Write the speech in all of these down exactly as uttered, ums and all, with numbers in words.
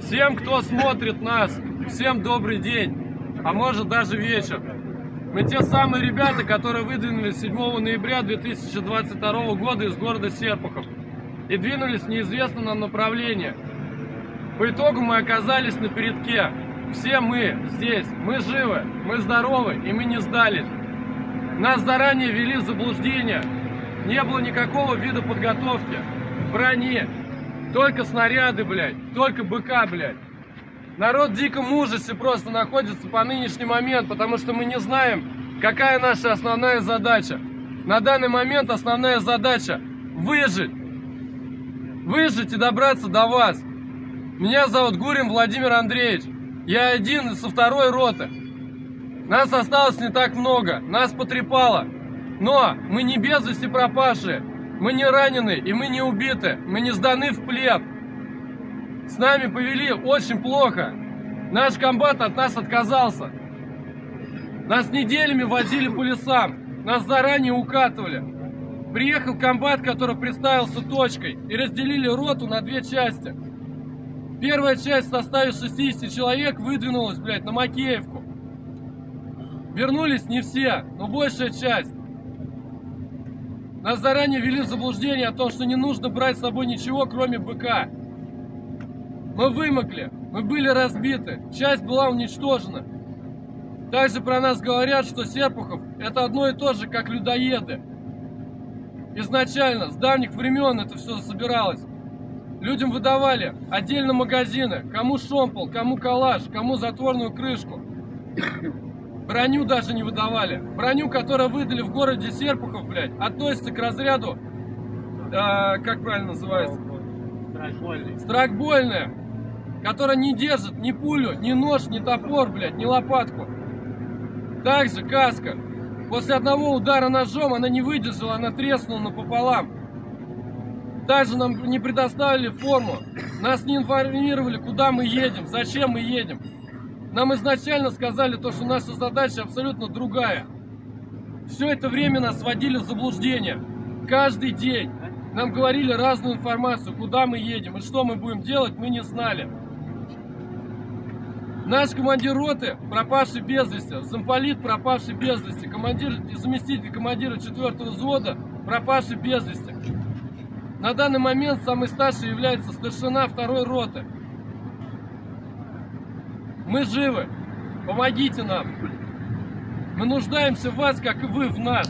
Всем, кто смотрит нас, всем добрый день, а может даже вечер. Мы те самые ребята, которые выдвинулись седьмого ноября две тысячи двадцать второго года из города Серпухов и двинулись в неизвестном нам направлении. По итогу мы оказались на передке. Все мы здесь, мы живы, мы здоровы и мы не сдались. Нас заранее ввели в заблуждение. Не было никакого вида подготовки, брони, только снаряды, блядь, только БК, блядь. Народ в диком ужасе просто находится по нынешний момент, потому что мы не знаем, какая наша основная задача. На данный момент основная задача – выжить. Выжить и добраться до вас. Меня зовут Гурин Владимир Андреевич. Я один со второй роты. Нас осталось не так много, нас потрепало. Но мы не без вести пропавшие, мы не ранены и мы не убиты, мы не сданы в плен. С нами повели очень плохо. Наш комбат от нас отказался. Нас неделями возили по лесам, нас заранее укатывали. Приехал комбат, который представился точкой, и разделили роту на две части. Первая часть в составе шестидесяти человек выдвинулась, блядь, на Макеевку. Вернулись не все, но большая часть. Нас заранее ввели в заблуждение о том, что не нужно брать с собой ничего, кроме БК. Мы вымокли, мы были разбиты, часть была уничтожена. Также про нас говорят, что Серпухов – это одно и то же, как людоеды. Изначально, с давних времен это все собиралось. Людям выдавали отдельно магазины, кому шомпол, кому калаш, кому затворную крышку. Броню даже не выдавали. Броню, которую выдали в городе Серпухов, блядь, относится к разряду, э, как правильно называется? Страйкбольная. Страйкбольная, которая не держит ни пулю, ни нож, ни топор, блядь, ни лопатку. Также каска. После одного удара ножом она не выдержала, она треснула напополам. Также нам не предоставили форму. Нас не информировали, куда мы едем, зачем мы едем. Нам изначально сказали то, что наша задача абсолютно другая. Все это время нас вводили в заблуждение. Каждый день нам говорили разную информацию, куда мы едем и что мы будем делать, мы не знали. Наш командир роты, пропавший без вести, замполит, пропавший без вести, командир и заместитель командира четвёртого взвода, пропавший без вести. На данный момент самый старший является старшина второй роты. Мы живы. Помогите нам. Мы нуждаемся в вас, как и вы в нас.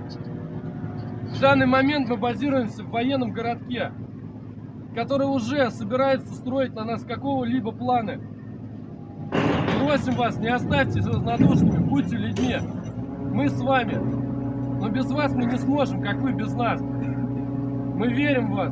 В данный момент мы базируемся в военном городке, который уже собирается строить на нас какого-либо плана. Просим вас, не оставьтесь равнодушными, будьте людьми. Мы с вами. Но без вас мы не сможем, как вы без нас. Мы верим в вас.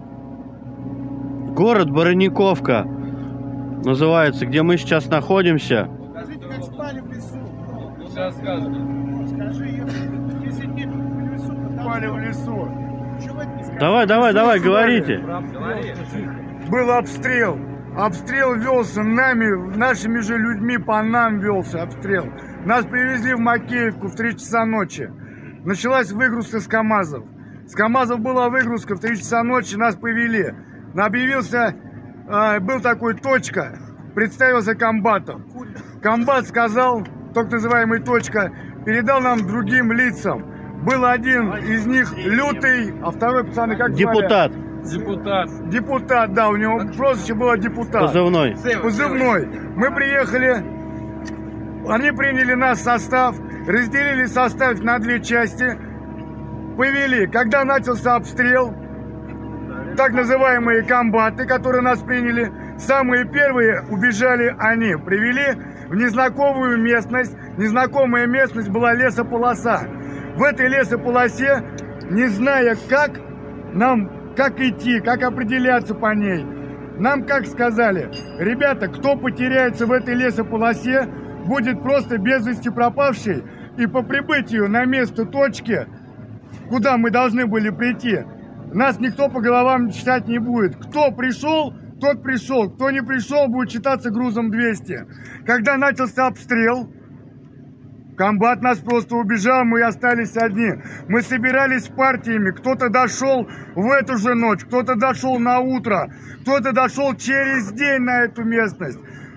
Город Бараниковка называется, где мы сейчас находимся. Скажите, как спали в лесу? Сейчас скажу. Скажи, десять дней в лесу. Спали в лесу. Давай, давай, давай, говорите. Был обстрел. Обстрел велся нами, нашими же людьми, по нам велся обстрел. Нас привезли в Макеевку в три часа ночи. Началась выгрузка с КАМАЗов. С КАМАЗов была выгрузка, в три часа ночи нас повели. Объявился, э, был такой точка, представился комбатом. Комбат сказал, так называемый точка, передал нам другим лицам. Был один из них лютый, а второй, пацаны, как Депутат. Депутат. Депутат, да, у него прозвище было депутат. Позывной. Позывной. Мы приехали, они приняли нас в состав, разделили состав на две части, повели. Когда начался обстрел, так называемые комбаты, которые нас приняли, самые первые убежали они. Привели в незнакомую местность. Незнакомая местность была лесополоса. В этой лесополосе, не зная как, нам, как идти, как определяться по ней, нам как сказали: ребята, кто потеряется в этой лесополосе, будет просто без вести пропавший, и по прибытию на место точки, куда мы должны были прийти, нас никто по головам читать не будет. Кто пришел, тот пришел. Кто не пришел, будет считаться грузом двести. Когда начался обстрел, Комбат нас просто убежал, мы остались одни. Мы собирались партиями, кто-то дошел в эту же ночь, кто-то дошел на утро, кто-то дошел через день на эту местность.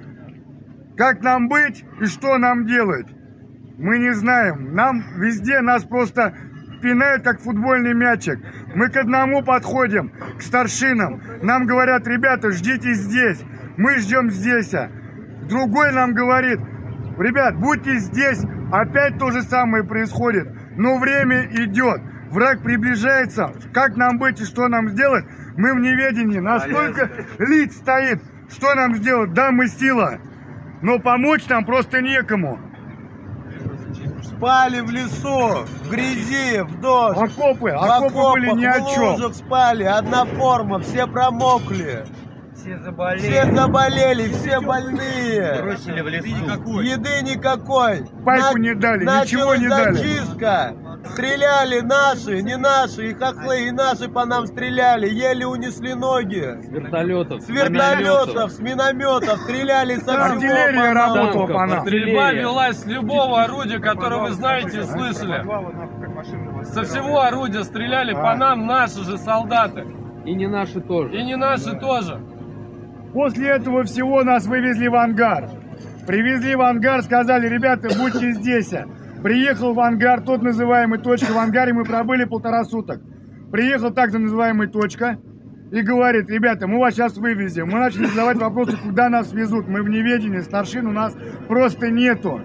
Как нам быть и что нам делать? Мы не знаем. Нам везде нас просто пинают, как футбольный мячик. Мы к одному подходим, к старшинам. Нам говорят: ребята, ждите здесь. Мы ждем здесь. Другой нам говорит: ребят, будьте здесь. Опять то же самое происходит. Но время идет. Враг приближается. Как нам быть и что нам сделать? Мы в неведении. Настолько лиц стоит. Что нам сделать? Да, мы сила. Но помочь нам просто некому. Спали в лесу, в грязи, в дождь. Окопы, в окопы окопах, были ни о в чем. лужах спали, одна форма, все промокли. Все заболели. Все заболели, все больные. Бросили в лесу. Еды никакой. Пайку не дали, ничего не дали. Зачистка. Стреляли наши, не наши, и хохлы, и наши по нам стреляли. Еле унесли ноги. С вертолетов. С вертолетов, с минометов. Стреляли со всего Артиллерия по нам. работала по нам. Стрельба велась с любого орудия, которое вы знаете и слышали. Со всего орудия стреляли по нам наши же солдаты. И не наши тоже. И не наши тоже. После этого всего нас вывезли в ангар. Привезли в ангар, сказали: ребята, будьте здесь. Приехал в ангар, тот называемый точка. В ангаре мы пробыли полтора суток. Приехал так называемый точка и говорит: ребята, мы вас сейчас вывезем. Мы начали задавать вопросы, куда нас везут. Мы в неведении, старшин у нас просто нету.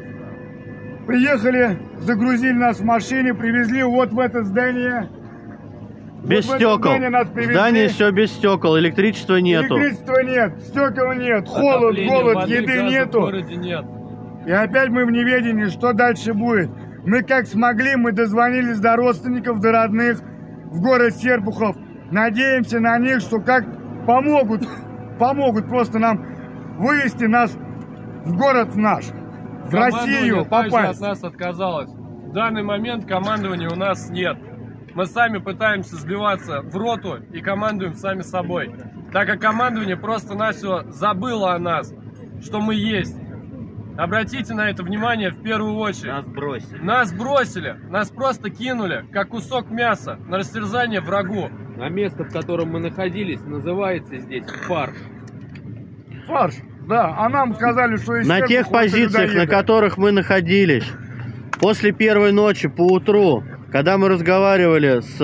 Приехали, загрузили нас в машине, привезли вот в это здание. Без Вот стекол. Здание, Здание все без стекол, электричества нету. Электричества нет, стекол нет, холод, Отопления, голод, воды, еды газа в нету. городе нет. И опять мы в неведении, что дальше будет. Мы как смогли, мы дозвонились до родственников, до родных в город Серпухов. Надеемся на них, что как помогут, помогут просто нам вывести нас в город наш, в Россию Командование также попасть. от нас отказалось. В данный момент командования у нас нет. Мы сами пытаемся сбиваться в роту и командуем сами собой. Так как командование просто-навсего забыло о нас, что мы есть. Обратите на это внимание в первую очередь. Нас бросили. Нас бросили, нас просто кинули, как кусок мяса, на растерзание врагу. А место, в котором мы находились, называется здесь фарш. Фарш, да, а нам сказали, что из На Серпухова тех позициях, на людоеды. которых мы находились, после первой ночи по утру, когда мы разговаривали с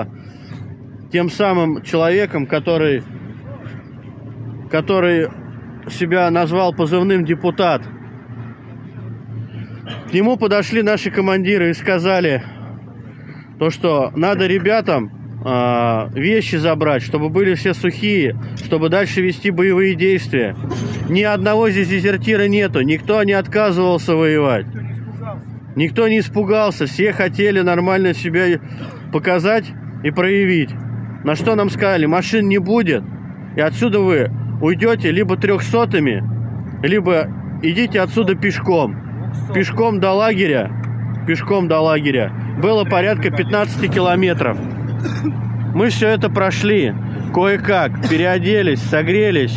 э, тем самым человеком, который, который себя назвал позывным «депутат», к нему подошли наши командиры и сказали, то, что надо ребятам э, вещи забрать, чтобы были все сухие, чтобы дальше вести боевые действия. Ни одного здесь дезертира нету, никто не отказывался воевать. Никто не испугался, все хотели нормально себя показать и проявить. На что нам сказали: машин не будет, и отсюда вы уйдете либо трехсотыми, либо идите отсюда пешком. Пешком до лагеря, пешком до лагеря было порядка пятнадцати километров. Мы все это прошли, кое-как, переоделись, согрелись,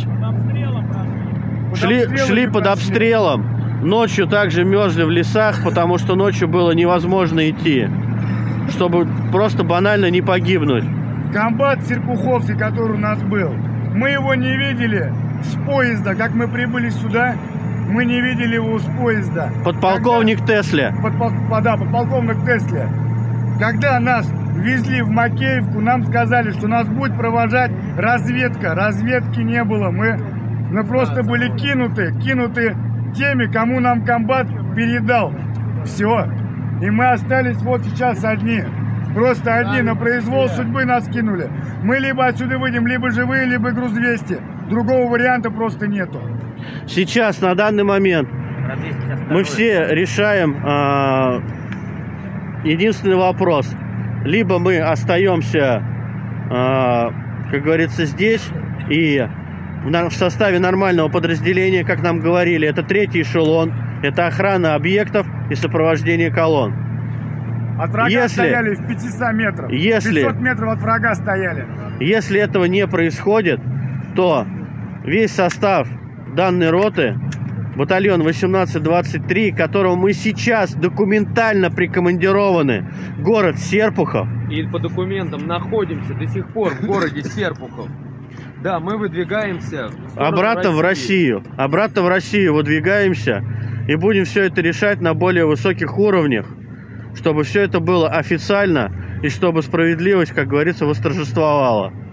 шли, шли под обстрелом. Ночью также мерзли в лесах, потому что ночью было невозможно идти, чтобы просто банально не погибнуть. Комбат Серпуховский, который у нас был, мы его не видели с поезда. Как мы прибыли сюда, мы не видели его с поезда. Подполковник Когда... Тесля. Подпол... Да, подполковник Тесля. Когда нас везли в Макеевку, нам сказали, что нас будет провожать разведка. Разведки не было. Мы, мы просто были кинуты, кинуты теми, кому нам комбат передал. Все. И мы остались вот сейчас одни. Просто одни. На произвол судьбы нас кинули. Мы либо отсюда выйдем, либо живые, либо грузвести. Другого варианта просто нету. Сейчас, на данный момент, мы все решаем э, единственный вопрос. Либо мы остаемся, э, как говорится, здесь и в составе нормального подразделения, как нам говорили, это третий эшелон, это охрана объектов и сопровождение колонн. От врага если, стояли в пятьсот метров. Если, пятьсот метров от врага стояли. Если этого не происходит, то весь состав данной роты батальон восемнадцать двадцать три, которому мы сейчас документально прикомандированы в город Серпухов. И по документам находимся до сих пор в городе Серпухов. Да, мы выдвигаемся в сторону Обратно в России. Россию. Обратно в Россию выдвигаемся. И будем все это решать на более высоких уровнях, чтобы все это было официально и чтобы справедливость, как говорится, восторжествовала.